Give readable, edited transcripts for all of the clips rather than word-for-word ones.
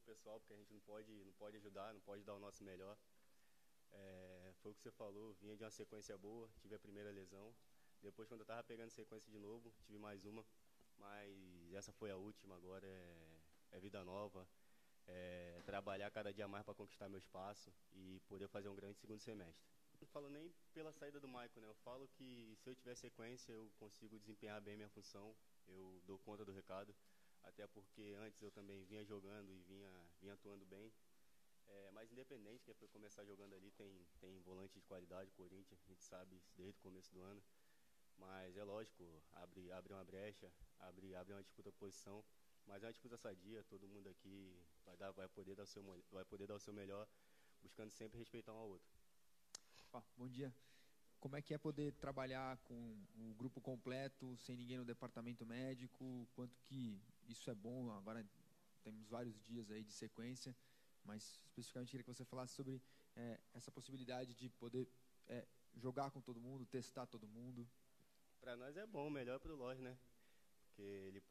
pessoal, porque a gente não pode ajudar, não pode dar o nosso melhor. Foi o que você falou, vinha de uma sequência boa, tive a primeira lesão. Depois, quando eu estava pegando sequência de novo, tive mais uma, mas essa foi a última. Agora é vida nova, trabalhar cada dia mais para conquistar meu espaço e poder fazer um grande segundo semestre. Não falo nem pela saída do Maicon, né? Eu falo que se eu tiver sequência, eu consigo desempenhar bem minha função, eu dou conta do recado, até porque antes eu também vinha jogando e vinha atuando bem. Mas independente, quem foi começar jogando ali tem volante de qualidade, Corinthians, a gente sabe isso desde o começo do ano. Mas é lógico, abre uma brecha, abre uma disputa posição, mas é uma disputa sadia, todo mundo aqui vai poder dar o seu melhor, buscando sempre respeitar um ao outro. Bom dia. Como é que é poder trabalhar com o grupo completo, sem ninguém no departamento médico? Quanto que isso é bom? Agora temos vários dias aí de sequência, mas especificamente queria que você falasse sobre essa possibilidade de poder jogar com todo mundo, testar todo mundo. Para nós é bom, melhor para o Lodge, né? Porque ele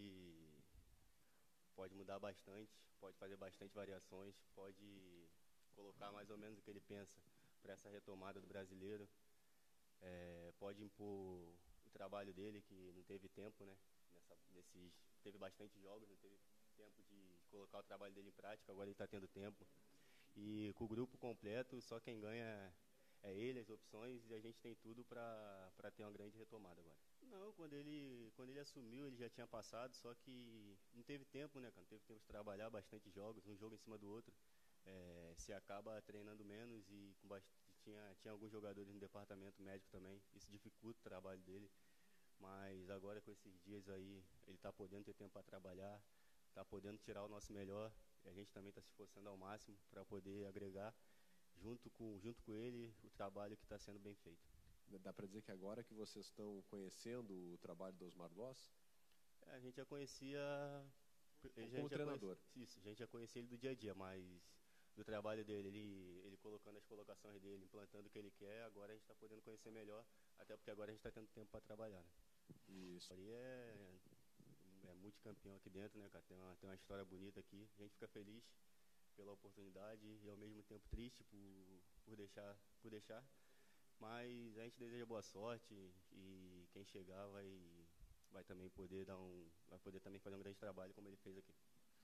pode mudar bastante, pode fazer bastante variações, pode colocar mais ou menos o que ele pensa para essa retomada do brasileiro. Pode impor o trabalho dele, que não teve tempo, né? Teve bastante jogos, não teve tempo de colocar o trabalho dele em prática, agora ele está tendo tempo. E com o grupo completo, só quem ganha é ele, as opções, e a gente tem tudo para ter uma grande retomada agora. Não, quando ele assumiu, ele já tinha passado, só que não teve tempo, né, cara? Não teve tempo de trabalhar, bastante jogos, um jogo em cima do outro. Se acaba treinando menos e tinha alguns jogadores no departamento médico também, isso dificulta o trabalho dele, mas agora com esses dias aí ele está podendo ter tempo para trabalhar, está podendo tirar o nosso melhor, e a gente também está se esforçando ao máximo para poder agregar junto com ele o trabalho que está sendo bem feito. Dá para dizer que agora que vocês estão conhecendo o trabalho do Osmar Loss? A gente já conhecia como treinador. Isso, a gente já conhecia ele do dia a dia, mas do trabalho dele, ele colocando as colocações dele, implantando o que ele quer, agora a gente está podendo conhecer melhor, até porque agora a gente está tendo tempo para trabalhar, né? Isso. Aí é multicampeão aqui dentro, né, cara? Tem uma história bonita aqui, a gente fica feliz pela oportunidade e ao mesmo tempo triste por deixar, mas a gente deseja boa sorte e quem chegar vai também poder também fazer um grande trabalho como ele fez aqui.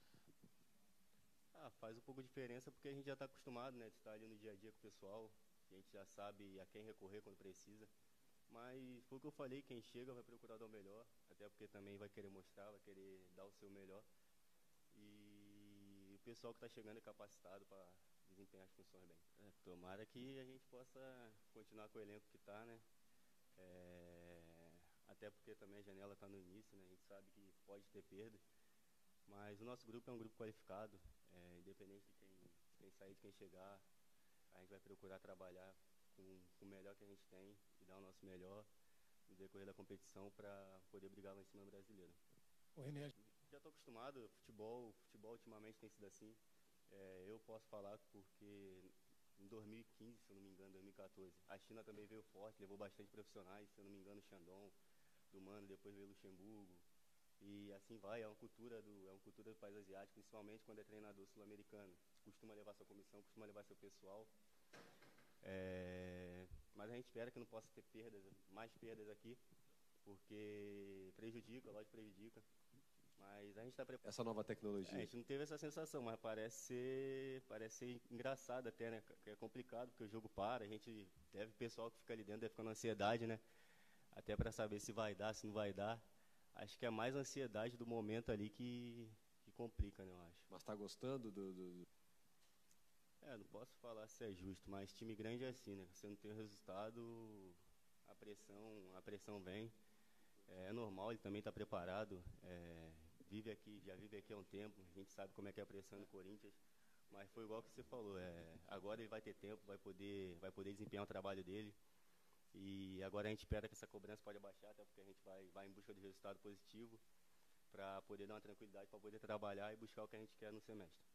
Faz um pouco de diferença porque a gente já está acostumado, né, de estar ali no dia a dia com o pessoal, a gente já sabe a quem recorrer quando precisa, mas foi o que eu falei, quem chega vai procurar dar o melhor, até porque também vai querer mostrar, vai querer dar o seu melhor, e o pessoal que está chegando é capacitado para desempenhar as funções bem. Tomara que a gente possa continuar com o elenco que está, né, até porque também a janela está no início, né, a gente sabe que pode ter perda, mas o nosso grupo é um grupo qualificado, independente de quem sair, de quem chegar, a gente vai procurar trabalhar com o melhor que a gente tem e dar o nosso melhor no decorrer da competição para poder brigar lá em cima do brasileiro. O René. Já estou acostumado, futebol ultimamente tem sido assim. Eu posso falar porque em 2015, se eu não me engano, 2014, a China também veio forte, levou bastante profissionais, se eu não me engano, o Shandong, do Mano, depois veio o Luxemburgo. E assim vai, é uma cultura do país asiático, principalmente quando é treinador sul-americano. Costuma levar sua comissão, costuma levar seu pessoal. Mas a gente espera que não possa ter mais perdas aqui, porque lógico prejudica. Mas a gente está preparado. Essa nova tecnologia. A gente não teve essa sensação, mas parece ser engraçado até, né? Que é complicado, porque o jogo para, o pessoal que fica ali dentro deve ficar na ansiedade, né? Até para saber se vai dar, se não vai dar. Acho que é mais a ansiedade do momento ali que complica, né, eu acho. Mas está gostando do... Não posso falar se é justo, mas time grande é assim, né? Você não tem o resultado, a pressão vem. É normal, ele também está preparado, já vive aqui há um tempo, a gente sabe como é que é a pressão no Corinthians, mas foi igual que você falou, agora ele vai ter tempo, vai poder desempenhar o trabalho dele. E agora a gente espera que essa cobrança pode baixar, até porque a gente vai em busca de resultado positivo para poder dar uma tranquilidade, para poder trabalhar e buscar o que a gente quer no semestre.